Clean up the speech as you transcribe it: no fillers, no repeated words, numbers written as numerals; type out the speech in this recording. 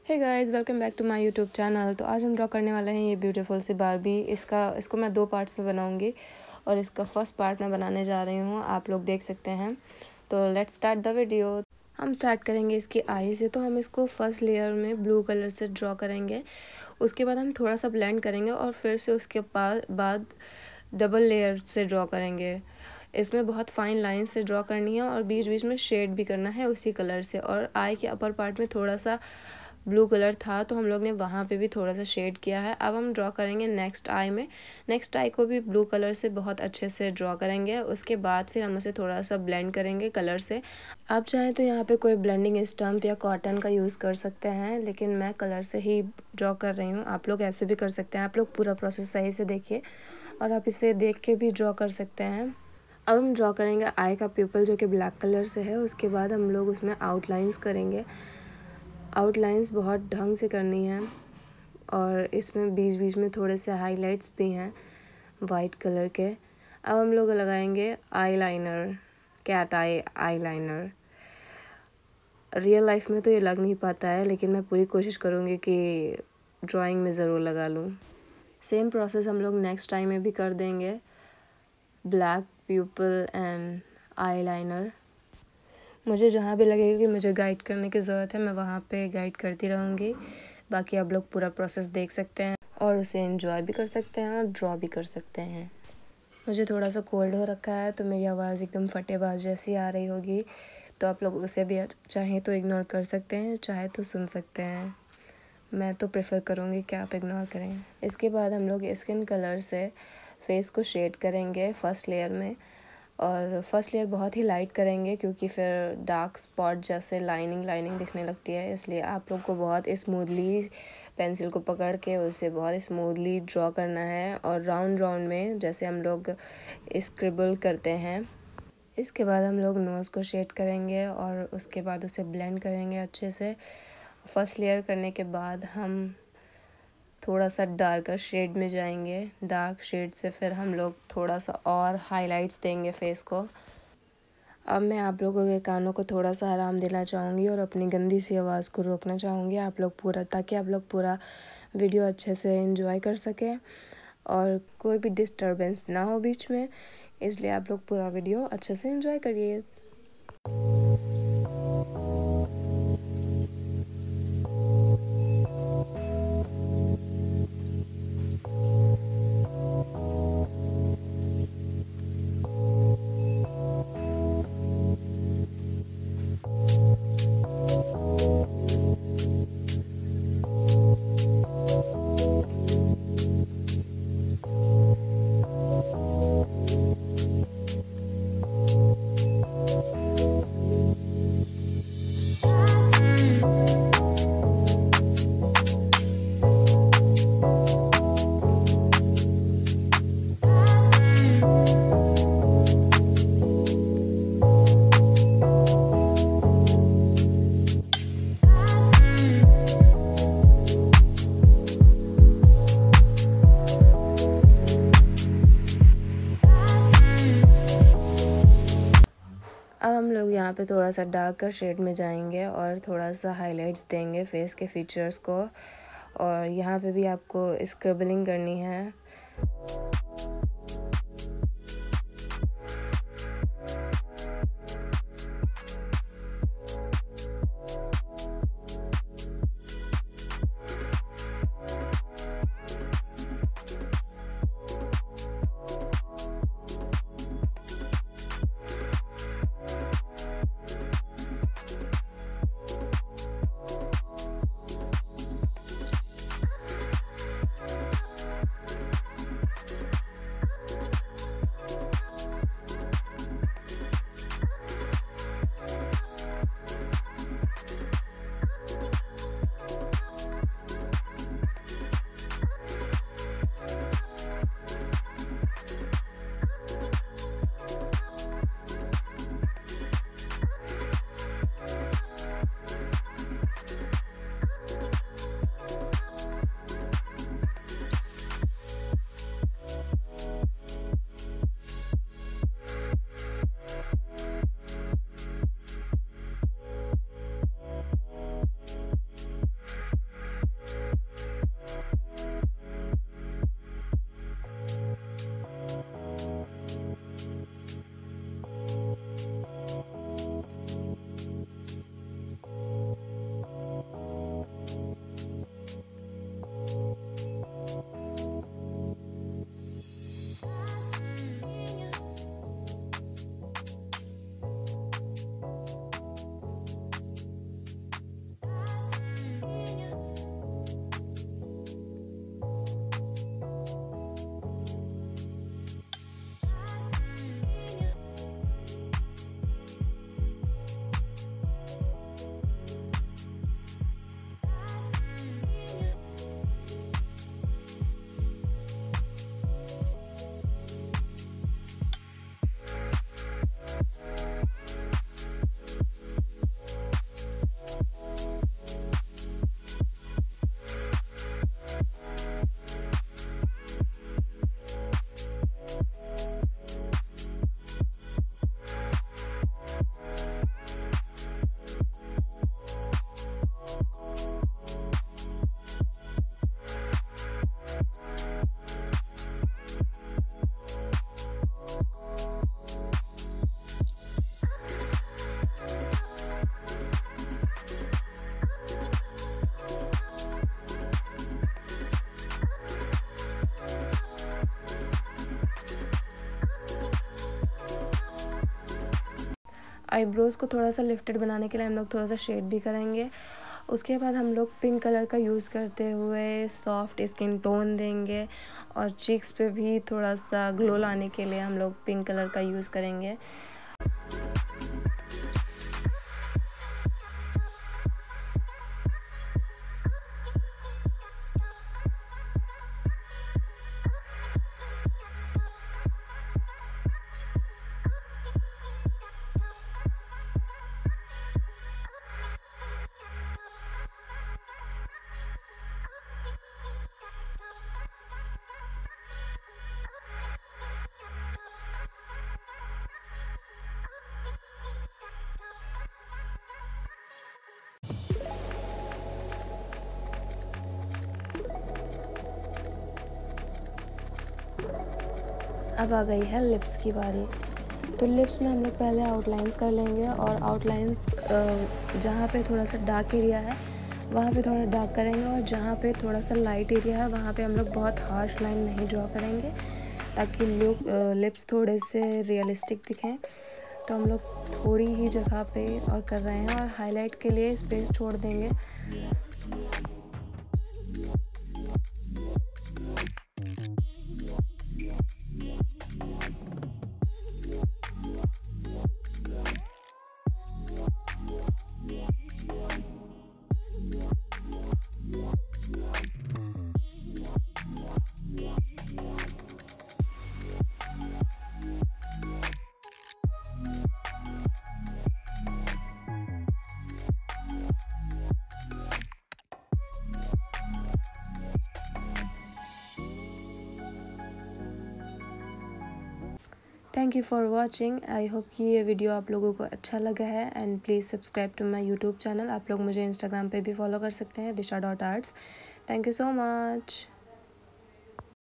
Hey guys, welcome back to my YouTube channel. तो आज हम ड्रॉ करने वाले हैं ये ब्यूटीफुल सी बारबी। इसको मैं 2 पार्ट्स में बनाऊंगी और इसका फर्स्ट पार्ट मैं बनाने जा रही हूँ, आप लोग देख सकते हैं। तो लेट्स स्टार्ट द वीडियो। हम स्टार्ट करेंगे इसकी आई से। तो हम इसको फर्स्ट लेयर में ब्लू कलर से ड्रॉ करेंगे, उसके बाद हम थोड़ा सा ब्लेंड करेंगे और फिर से उसके बाद डबल लेयर से ड्रॉ करेंगे। इसमें बहुत फाइन लाइन से ड्रॉ करनी है और बीच बीच में शेड भी करना है उसी कलर से। और आई के अपर पार्ट में थोड़ा सा ब्लू कलर था तो हम लोग ने वहाँ पे भी थोड़ा सा शेड किया है। अब हम ड्रॉ करेंगे नेक्स्ट आई में। नेक्स्ट आई को भी ब्लू कलर से बहुत अच्छे से ड्रॉ करेंगे, उसके बाद फिर हम उसे थोड़ा सा ब्लेंड करेंगे कलर से। आप चाहें तो यहाँ पे कोई ब्लेंडिंग स्टम्प या कॉटन का यूज़ कर सकते हैं, लेकिन मैं कलर से ही ड्रॉ कर रही हूँ। आप लोग ऐसे भी कर सकते हैं। आप लोग पूरा प्रोसेस सही से देखिए और आप इसे देख के भी ड्रॉ कर सकते हैं। अब हम ड्रॉ करेंगे आई का प्यूपल जो कि ब्लैक कलर से है। उसके बाद हम लोग उसमें आउटलाइंस करेंगे। आउटलाइंस बहुत ढंग से करनी है और इसमें बीच बीच में थोड़े से हाइलाइट्स भी हैं वाइट कलर के। अब हम लोग लगाएंगे eyeliner, cat eye eyeliner. Real life में तो ये लग नहीं पाता है, लेकिन मैं पूरी कोशिश करूँगी कि ड्राइंग में ज़रूर लगा लूँ। सेम प्रोसेस हम लोग नेक्स्ट टाइम में भी कर देंगे, ब्लैक प्यूपल एंड आईलाइनर। मुझे जहाँ भी लगेगा कि मुझे गाइड करने की ज़रूरत है, मैं वहाँ पे गाइड करती रहूँगी। बाकी आप लोग पूरा प्रोसेस देख सकते हैं और उसे एंजॉय भी कर सकते हैं और ड्रॉ भी कर सकते हैं। मुझे थोड़ा सा कोल्ड हो रखा है तो मेरी आवाज़ एकदम फटेबाज जैसी आ रही होगी, तो आप लोग उसे भी चाहें तो इग्नोर कर सकते हैं, चाहे तो सुन सकते हैं। मैं तो प्रेफर करूँगी कि आप इग्नोर करें। इसके बाद हम लोग स्किन कलर से फेस को शेड करेंगे फर्स्ट लेयर में, और फर्स्ट लेयर बहुत ही लाइट करेंगे क्योंकि फिर डार्क स्पॉट जैसे लाइनिंग दिखने लगती है। इसलिए आप लोग को बहुत स्मूथली पेंसिल को पकड़ के उसे बहुत स्मूथली ड्रॉ करना है और राउंड में जैसे हम लोग स्क्रिबल करते हैं। इसके बाद हम लोग नोज़ को शेड करेंगे और उसके बाद उसे ब्लेंड करेंगे अच्छे से। फर्स्ट लेयर करने के बाद हम थोड़ा सा डार्कर शेड में जाएंगे। डार्क शेड से फिर हम लोग थोड़ा सा और हाइलाइट्स देंगे फेस को। अब मैं आप लोगों के कानों को थोड़ा सा आराम देना चाहूँगी और अपनी गंदी सी आवाज़ को रोकना चाहूँगी ताकि आप लोग पूरा वीडियो अच्छे से एंजॉय कर सकें और कोई भी डिस्टर्बेंस ना हो बीच में। इसलिए आप लोग पूरा वीडियो अच्छे से एंजॉय करिए। अब हम लोग यहाँ पे थोड़ा सा डार्कर शेड में जाएंगे और थोड़ा सा हाइलाइट्स देंगे फेस के फीचर्स को, और यहाँ पे भी आपको स्क्रैबलिंग करनी है। आईब्रोज़ को थोड़ा सा लिफ्टेड बनाने के लिए हम लोग थोड़ा सा शेड भी करेंगे। उसके बाद हम लोग पिंक कलर का यूज़ करते हुए सॉफ्ट स्किन टोन देंगे और चीक्स पे भी थोड़ा सा ग्लो लाने के लिए हम लोग पिंक कलर का यूज़ करेंगे। अब आ गई है लिप्स की बारी। तो लिप्स में हम लोग पहले आउटलाइंस कर लेंगे और आउटलाइंस जहाँ पे थोड़ा सा डार्क एरिया है वहाँ पे थोड़ा डार्क करेंगे और जहाँ पे थोड़ा सा लाइट एरिया है वहाँ पे हम लोग बहुत हार्श लाइन नहीं ड्रॉ करेंगे ताकि लिप्स थोड़े से रियलिस्टिक दिखें। तो हम लोग थोड़ी ही जगह पे और कर रहे हैं और हाईलाइट के लिए स्पेस छोड़ देंगे। Thank you for watching. I hope कि ये वीडियो आप लोगों को अच्छा लगा है and please subscribe to my YouTube channel. आप लोग मुझे इंस्टाग्राम पे भी फॉलो कर सकते हैं, disha.arts। Thank you so much.